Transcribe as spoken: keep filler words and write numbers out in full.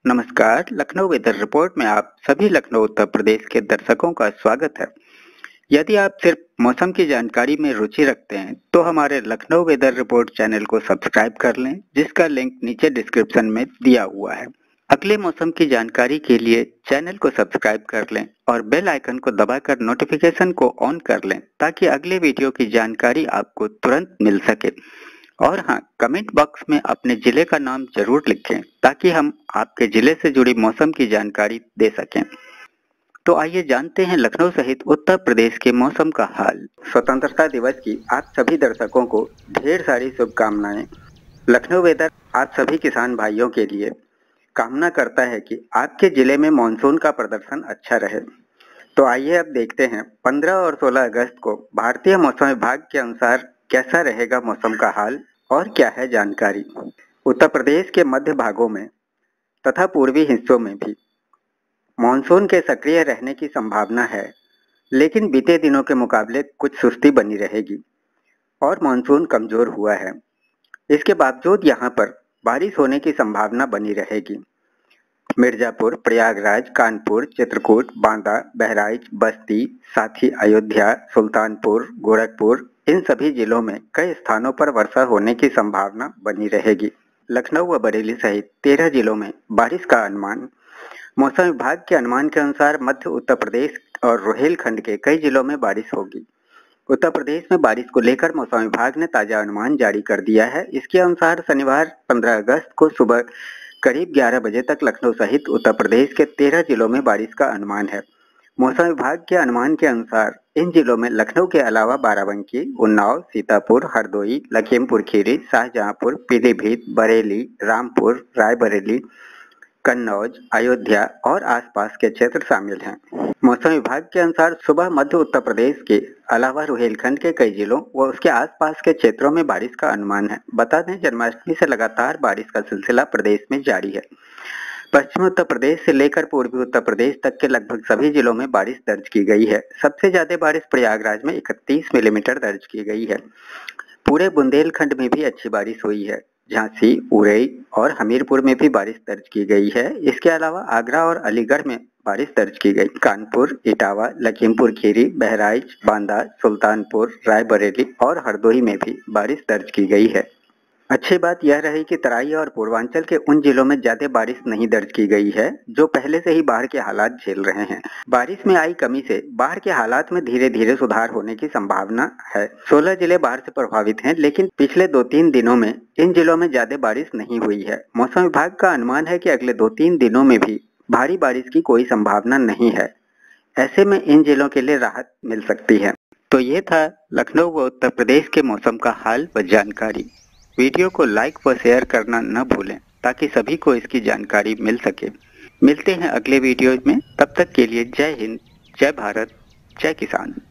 नमस्कार, Lucknow weather report में आप सभी लखनऊ उत्तर प्रदेश के दर्शकों का स्वागत है। यदि आप सिर्फ मौसम की जानकारी में रुचि रखते हैं तो हमारे लखनऊ वेदर रिपोर्ट चैनल को सब्सक्राइब कर लें, जिसका लिंक नीचे डिस्क्रिप्शन में दिया हुआ है। अगले मौसम की जानकारी के लिए चैनल को सब्सक्राइब कर लें और बेल आइकन को दबाकर नोटिफिकेशन को ऑन कर लें ताकि अगले वीडियो की जानकारी आपको तुरंत मिल सके। और हाँ, कमेंट बॉक्स में अपने जिले का नाम जरूर लिखें ताकि हम आपके जिले से जुड़ी मौसम की जानकारी दे सकें। तो आइए जानते हैं लखनऊ सहित उत्तर प्रदेश के मौसम का हाल। स्वतंत्रता दिवस की आप सभी दर्शकों को ढेर सारी शुभकामनाएं। लखनऊ वेदर आप सभी किसान भाइयों के लिए कामना करता है कि आपके जिले में मानसून का प्रदर्शन अच्छा रहे। तो आइए अब देखते हैं पंद्रह और सोलह अगस्त को भारतीय मौसम विभाग के अनुसार कैसा रहेगा मौसम का हाल और क्या है जानकारी। उत्तर प्रदेश के मध्य भागों में तथा पूर्वी हिस्सों में भी मानसून के सक्रिय रहने की संभावना है, लेकिन बीते दिनों के मुकाबले कुछ सुस्ती बनी रहेगी और मानसून कमजोर हुआ है। इसके बावजूद यहाँ पर बारिश होने की संभावना बनी रहेगी। मिर्जापुर, प्रयागराज, कानपुर, चित्रकूट, बांदा, बहराइच, बस्ती, साथ ही अयोध्या, सुल्तानपुर, गोरखपुर, इन सभी जिलों में कई स्थानों पर वर्षा होने की संभावना बनी रहेगी। लखनऊ व बरेली सहित तेरह जिलों में बारिश का अनुमान। मौसम विभाग के अनुमान के अनुसार मध्य उत्तर प्रदेश और रोहेलखंड के कई जिलों में बारिश होगी। उत्तर प्रदेश में बारिश को लेकर मौसम विभाग ने ताजा अनुमान जारी कर दिया है। इसके अनुसार शनिवार पंद्रह अगस्त को सुबह करीब ग्यारह बजे तक लखनऊ सहित उत्तर प्रदेश के तेरह जिलों में बारिश का अनुमान है। मौसम विभाग के अनुमान के अनुसार इन जिलों में लखनऊ के अलावा बाराबंकी, उन्नाव, सीतापुर, हरदोई, लखीमपुर खीरी, शाहजहांपुर, पीलीभीत, बरेली, रामपुर, रायबरेली, कन्नौज, अयोध्या और आसपास के क्षेत्र शामिल हैं। मौसम विभाग के अनुसार सुबह मध्य उत्तर प्रदेश के अलावा रोहेलखंड के कई जिलों व उसके आसपास के क्षेत्रों में बारिश का अनुमान है। बता दें, जन्माष्टमी से लगातार बारिश का सिलसिला प्रदेश में जारी है। पश्चिमी उत्तर प्रदेश से लेकर पूर्वी उत्तर प्रदेश तक के लगभग सभी जिलों में बारिश दर्ज की गई है। सबसे ज्यादा बारिश प्रयागराज में इकतीस मिलीमीटर दर्ज की गई है। पूरे बुंदेलखंड में भी अच्छी बारिश हुई है। झांसी, उरई और हमीरपुर में भी बारिश दर्ज की गई है। इसके अलावा आगरा और अलीगढ़ में बारिश दर्ज की गई। कानपुर, इटावा, लखीमपुर खीरी, बहराइच, बांदा, सुल्तानपुर, रायबरेली और हरदोई में भी बारिश दर्ज की गई है। अच्छी बात यह रही कि तराई और पूर्वांचल के उन जिलों में ज्यादा बारिश नहीं दर्ज की गई है जो पहले से ही बाढ़ के हालात झेल रहे हैं। बारिश में आई कमी से बाढ़ के हालात में धीरे धीरे सुधार होने की संभावना है। सोलह जिले बाढ़ से प्रभावित हैं, लेकिन पिछले दो तीन दिनों में इन जिलों में ज्यादा बारिश नहीं हुई है। मौसम विभाग का अनुमान है कि अगले दो तीन दिनों में भी भारी बारिश की कोई संभावना नहीं है। ऐसे में इन जिलों के लिए राहत मिल सकती है। तो ये था लखनऊ व उत्तर प्रदेश के मौसम का हाल व जानकारी। वीडियो को लाइक व शेयर करना न भूलें ताकि सभी को इसकी जानकारी मिल सके। मिलते हैं अगले वीडियो में, तब तक के लिए जय हिंद, जय भारत, जय किसान।